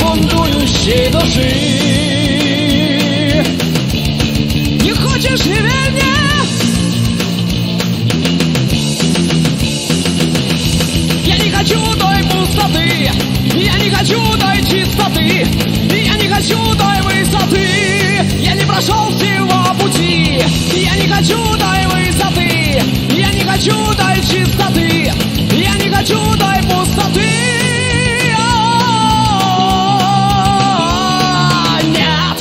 бунтующей души. Не хочешь, не верь мне. Я не хочу той пустоты, я не хочу той чистоты, я не хочу той высоты. Я не прошел всего пути, я не хочу той высоты, я не хочу той чистоты, я не хочу той пустоты. Нет.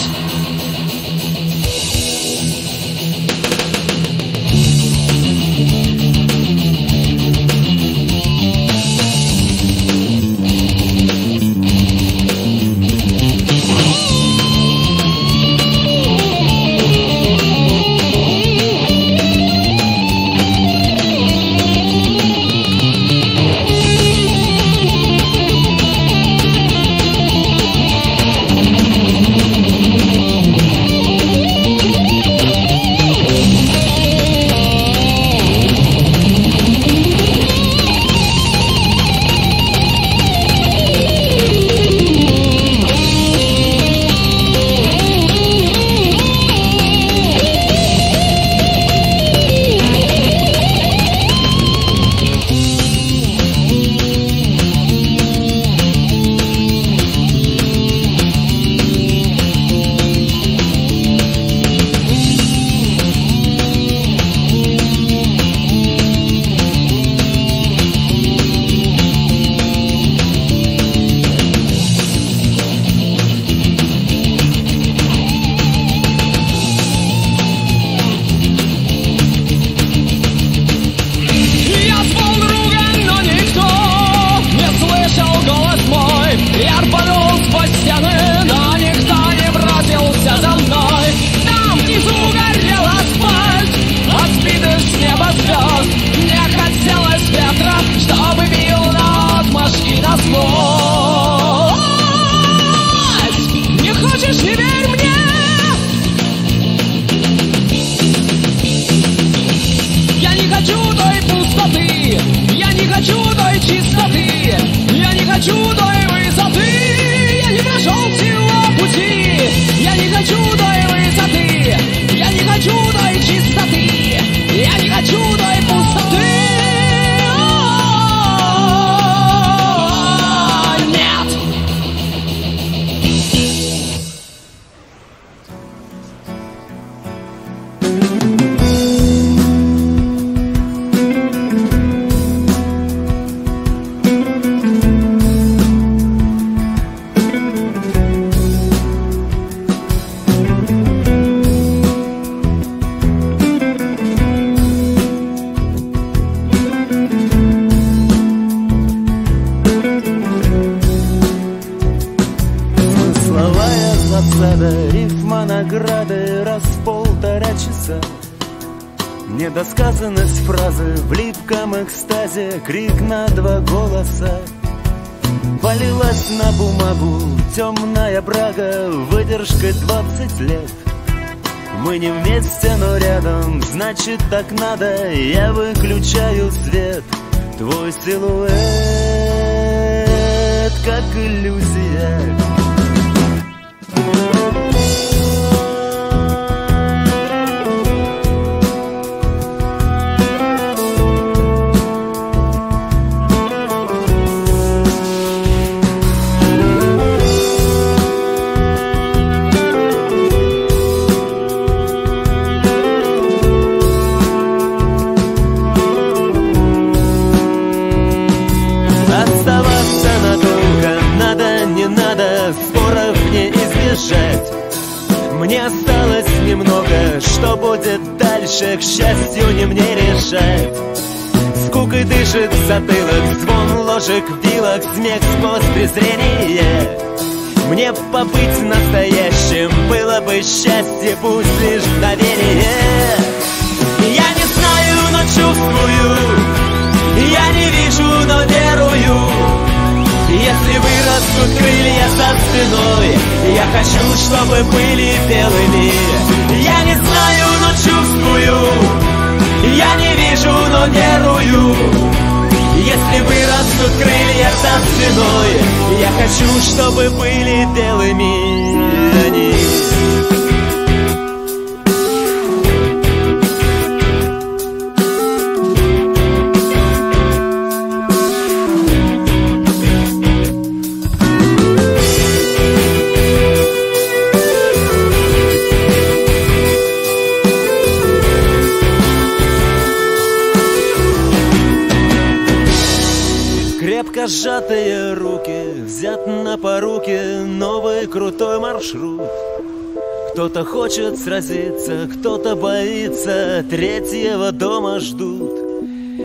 Недосказанность фразы в липком экстазе, крик на два голоса. Полилась на бумагу темная брага выдержкой 20 лет. Мы не вместе, но рядом, значит так надо. Я выключаю свет, твой силуэт как иллюзия. Мне осталось немного, что будет дальше, к счастью, не мне решать. Скукой дышит затылок, звон ложек, вилок, смех сквозь презрение. Мне побыть настоящим было бы счастье, пусть лишь мгновение. Я не знаю, но чувствую, я не вижу, но верую. Если вырастут крылья за спиной, я хочу, чтобы были белыми. Я не знаю, но чувствую, я не вижу, но верую. Если вырастут крылья за спиной. Я хочу, чтобы были белыми они. Крепко сжатые руки, взят на поруки новый крутой маршрут. Кто-то хочет сразиться, кто-то боится, третьего дома ждут.